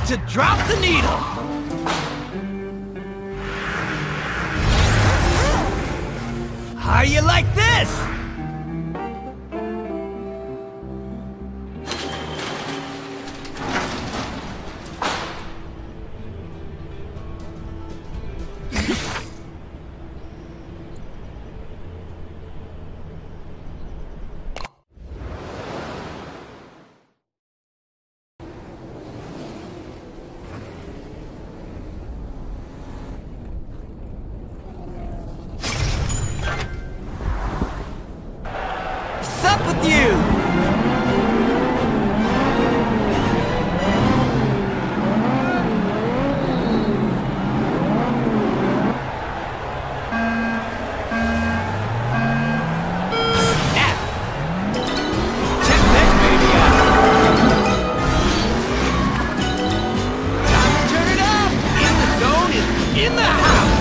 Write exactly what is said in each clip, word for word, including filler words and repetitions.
to drop the needle. How you like this? What's up with you? Snap. Check this baby out. Time to turn it up. In the zone is in the house.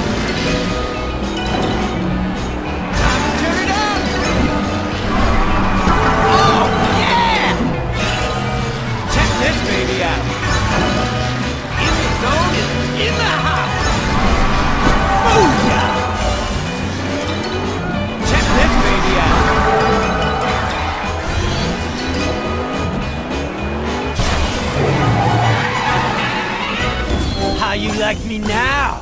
How you like me now?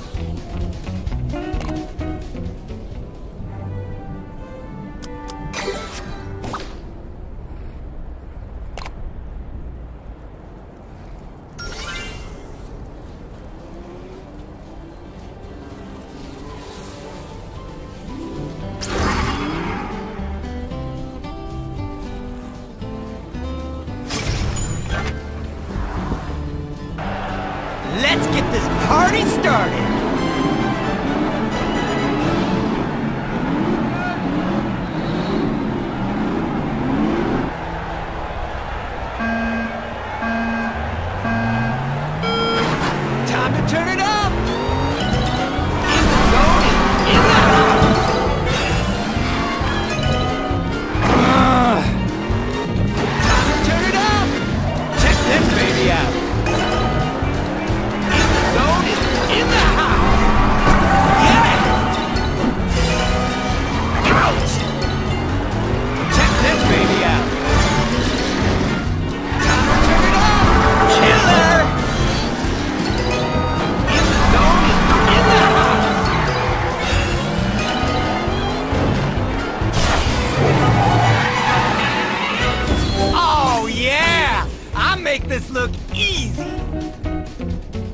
Let's get this party started! Time to turn it up! In the zone, in the house! Uh, time to turn it up! Check this baby out! In the house! Yeah! Ouch! Check this baby out! Time to turn it up! Killer! In the zone, in the house! Oh yeah! I make this look easy!